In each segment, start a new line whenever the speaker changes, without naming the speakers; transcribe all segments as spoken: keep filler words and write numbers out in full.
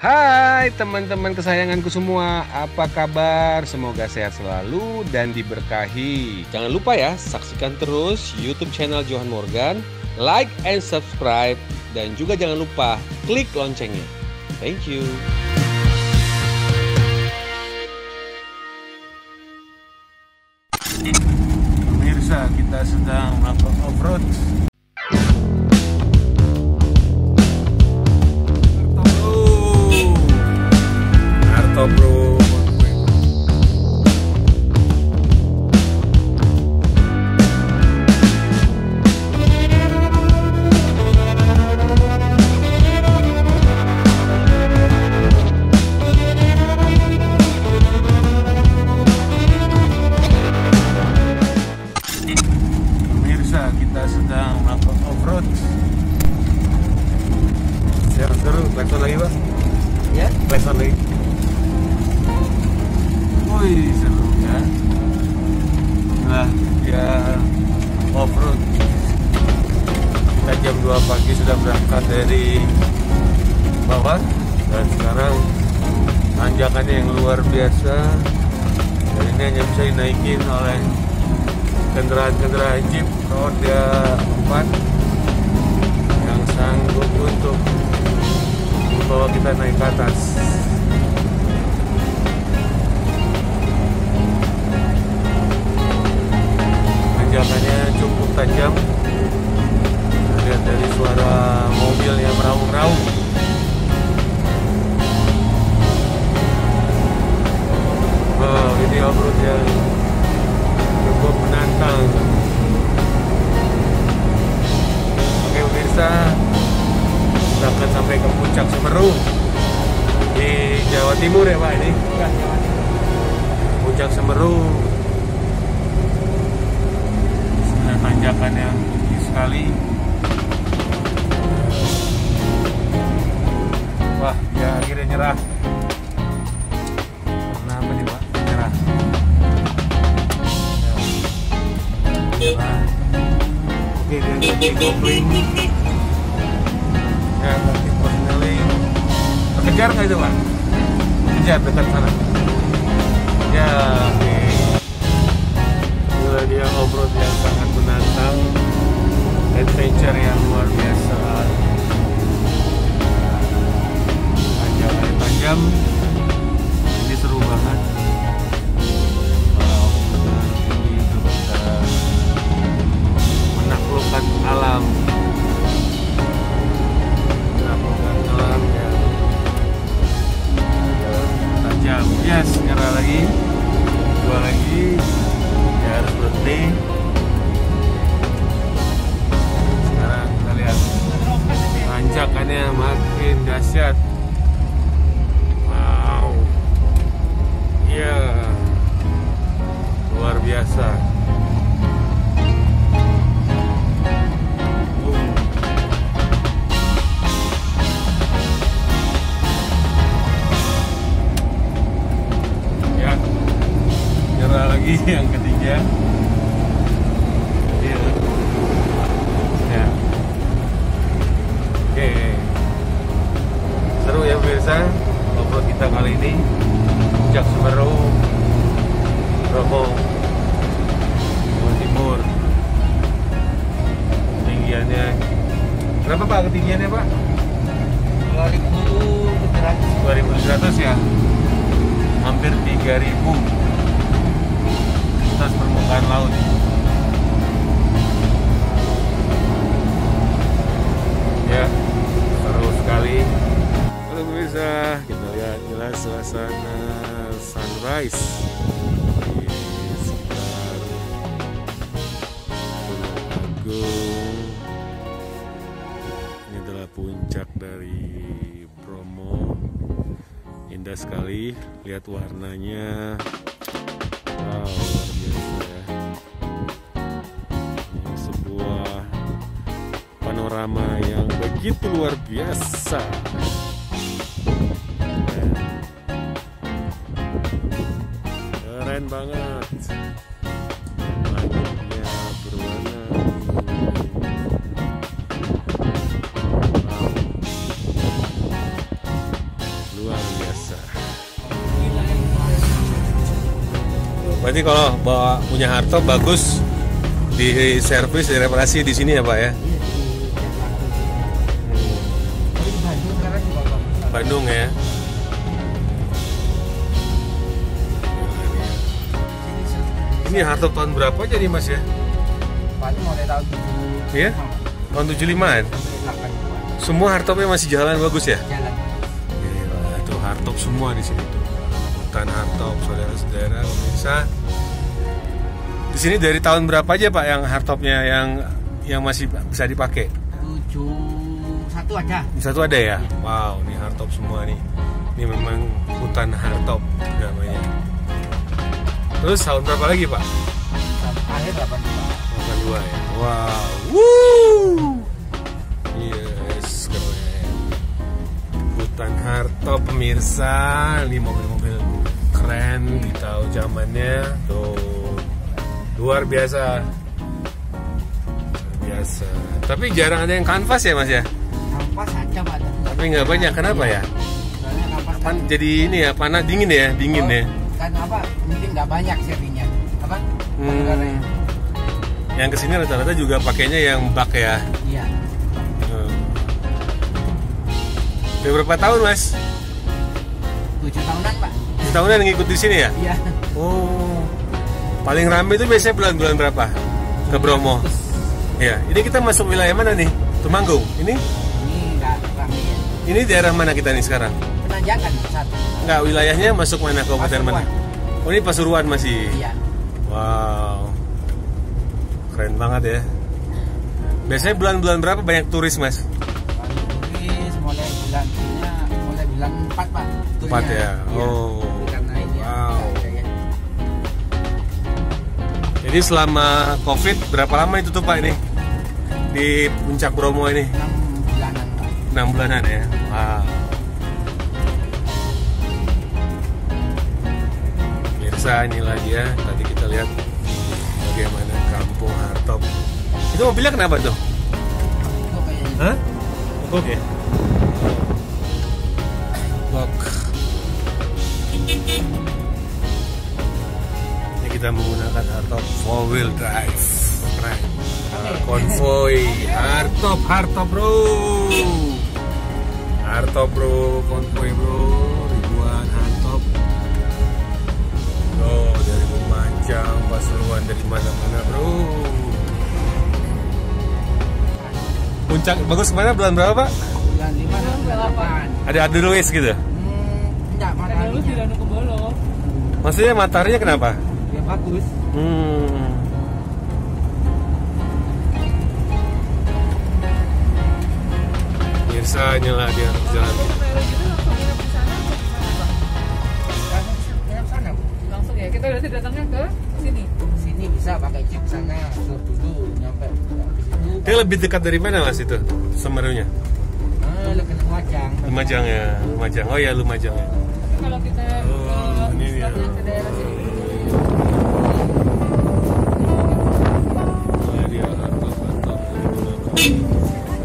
Hai teman-teman kesayanganku semua, apa kabar? Semoga sehat selalu dan diberkahi. Jangan lupa ya, saksikan terus YouTube channel Johan Morgan, like and subscribe, dan juga jangan lupa klik loncengnya. Thank you.
Pemirsa, kita sedang melakukan off-road. Harto bro. Pemirsa, kita sedang melakukan off-road. Seru, seru. Klakson lagi, Pak? Ya? Klakson lagi. Wih, seru ya. Nah, ya off-road. Kita jam dua pagi sudah berangkat dari bawah. Dan sekarang tanjakannya yang luar biasa. Dan ini hanya bisa dinaikin oleh kendaraan-kendaraan Jeep roda empat yang sanggup untuk membawa kita naik ke atas. Tanjakannya cukup tajam. Lihat dari suara mobilnya meraung-raung. Wow, ini off-road yang cukup menantang. Oke pemirsa, kita akan sampai ke puncak Semeru di Jawa Timur ya Pak ini? Ya, Jawa Timur. Puncak Semeru, sebenarnya tanjakan yang tinggi sekali. Wah, ya akhirnya nyerah. Karena apa nih Pak? Nyerah. Nah, oke dia ganti kopling, ya ganti persneling. Terkejar nggak itu Pak? Kejar dekat sana. Ya oke. Itulah dia off-road yang sangat menantang, adventure yang luar biasa. Tanjakannya tajam, ini seru banget. Menaklukkan alam, menaklukkan alam yang tajam. Yes, nyerah lagi, dua lagi, ya harus berhenti. Sekarang kita lihat tanjakannya makin dahsyat. Wow, iya, yeah. Luar biasa. Lagi yang ketiga, ya, ya, oke, seru ya pemirsa, off-road kita kali ini, Puncak Semeru, Bromo, Jawa Timur. Ketinggiannya berapa Pak ketinggiannya Pak? dua ribu tujuh ratus ya, hampir tiga ribu atas permukaan laut. Ya, seru sekali. Halo pemirsa, kita lihat jelas suasana sunrise di sekitar Gunung Agung. Ini adalah puncak dari Bromo. Indah sekali, lihat warnanya. Wow, luar biasa ya. Ini sebuah panorama yang begitu luar biasa. Keren banget. Langitnya berwarna
Berarti kalau bawa punya hardtop bagus di servis, di reparasi di sini ya Pak ya?
Iya, di Jakarta. Tapi di Bandung sekarang juga bagus.
Bandung ya? Ini hardtop tahun berapa jadi Mas ya?
Paling mulai tahun tujuh.
Iya? Tahun tujuh puluh limaan?
delapan puluh.
Semua hardtopnya masih jalan bagus ya?
Jalan.
Gila, tuh hardtop semua di sini tuh. Hutan hardtop, saudara-saudara, pemirsa. Di sini dari tahun berapa aja Pak yang hardtopnya yang yang masih bisa dipakai?
tujuh satu ada.
Satu ada ya? Wow, ini hardtop semua nih. Ini memang hutan hardtop namanya. Terus tahun berapa lagi Pak?
Akhir delapan puluh.
delapan puluh dua ya. Wow. Woo. Yes, keren. Hutan hardtop pemirsa, ini mobil-mobil keren di tahun zamannya. Tuh. Luar biasa. Luar biasa. Tapi jarang ada yang kanvas ya Mas ya?
Kampas aja Pak.
Tapi nggak banyak. Kenapa ya?
Soalnya kampas
Pan jadi ini ya, panas dingin ya, dingin
oh,
ya.
Kan apa? Mungkin nggak banyak serinya. Apa?
Hmm.
Penggeraknya.
Yang kesini rata-rata juga pakainya yang bak ya.
Iya.
Hmm. Udah berapa tahun Mas?
Tujuh tahunan Pak.
Tahunan ngikut di sini ya?
Iya.
Oh. Paling ramai itu biasanya bulan-bulan berapa? Ke Bromo. Ya, ini kita masuk wilayah mana nih? Temanggung. Ini?
Ini nggak ramai ya.
Ini daerah mana kita nih sekarang?
Penanjakan satu.
Enggak, wilayahnya masuk mana? Kabupaten mana? Oh, ini Pasuruan masih.
Iya.
Wow. Keren banget ya. Biasanya bulan-bulan berapa banyak turis, Mas?
Turis mulai bulan mulai bulan empat Pak.
Empat ya.
Iya.
Oh.
Karena ini
Wow.
ada ya.
Jadi selama Covid berapa lama itu tuh Pak ini? Di Puncak Bromo ini?
enam bulanan Pak.
enam bulanan ya. Wow. Mirsa, inilah dia. Tadi kita lihat bagaimana kampung hardtop. Itu mobilnya kenapa tuh?
Itu kayaknya.
Hah? Mogok ya? Mogok. Ini kita menggunakan hardtop four wheel drive. Keren. Uh, konvoy hardtop, hardtop bro. Hardtop bro, konvoy bro, ribuan hardtop. Oh, dari Lumajang, Pasuruan, dari mana-mana bro. Puncak bagus kemana bulan berapa Pak?
Bulan lima dan bulan delapan.
Ada ada Luis gitu?
Hmm, enggak mataharinya.
di Danau Kebolo.
Maksudnya mataharinya kenapa?
Ya bagus.
Hmm. Biasanya lah dia jalan.
Langsung ke sana. Bu.
Langsung ya, kita berarti datangnya ke sini.
Sini bisa pakai jeep sana, sur dulu nyampe habis itu.
Dia lebih dekat dari mana Mas itu? Semerunya?
Ah, lebih ke Lumajang.
Lumajang ya, Lumajang. Oh ya Lumajang ya.
Tapi kalau kita
Oh,
ke
ini dia.
istilahnya ke daerah sini.
Nah, dia hardtop-hardtop digunakan.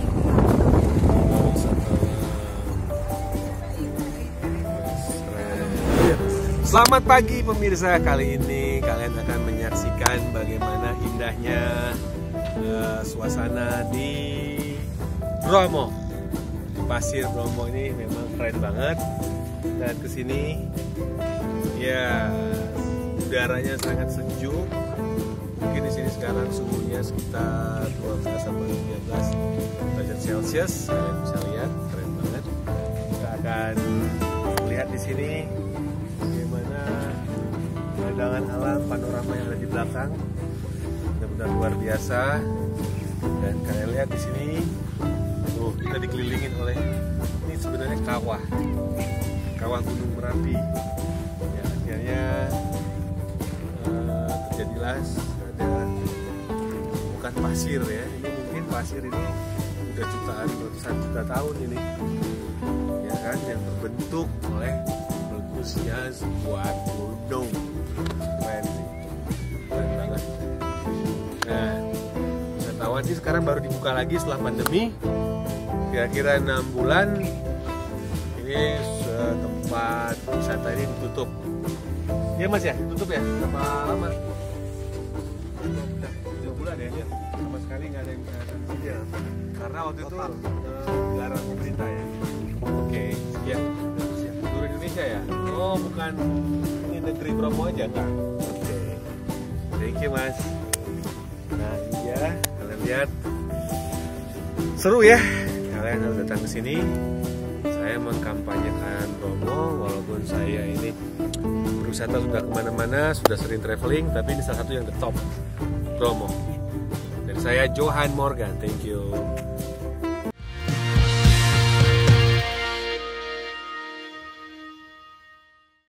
Selamat pagi pemirsa, kali ini kalian akan menyaksikan bagaimana indahnya uh, suasana di Bromo. Di Pasir Bromo ini memang keren banget. Dan kesini ya udaranya sangat sejuk. Mungkin di sini sekarang suhunya sekitar dua belas sampai tiga belas derajat Celcius. Kalian bisa lihat, keren banget. Kita akan lihat di sini bagaimana pemandangan alam, panorama yang ada di belakang, benar-benar luar biasa. Dan kalian lihat di sini, tuh kita dikelilingin oleh ini sebenarnya kawah, kawah Gunung Merapi. Ya, akhirnya uh, terjadilah ada bukan pasir ya, ini mungkin pasir ini udah jutaan, ratusan juta tahun ini, ya kan, yang terbentuk oleh meletusnya sebuah gunung. Keren sih, keren banget. Nah, wisatawan sih sekarang baru dibuka lagi setelah pandemi, kira-kira enam bulan ini tempat wisata ini ditutup.
Iya Mas ya, tutup ya? Berapa lama? Udah dua bulan ya? Ya. Sama sekali nggak ada yang bisa di sini ya. Karena waktu itu uh, dilarang pemerintah ya. Oke, sekian. Seluruh Indonesia ya? Oh, bukan ini negeri Bromo aja kan? Oke. Thank you Mas. Nah, iya, kalian lihat. Seru ya, kalian harus datang ke sini. Saya mengkampanyekan Bromo, walaupun saya ini berwisata sudah kemana-mana, sudah sering traveling, tapi ini salah satu yang the top, Bromo. Dari saya Johan Morgan, thank you.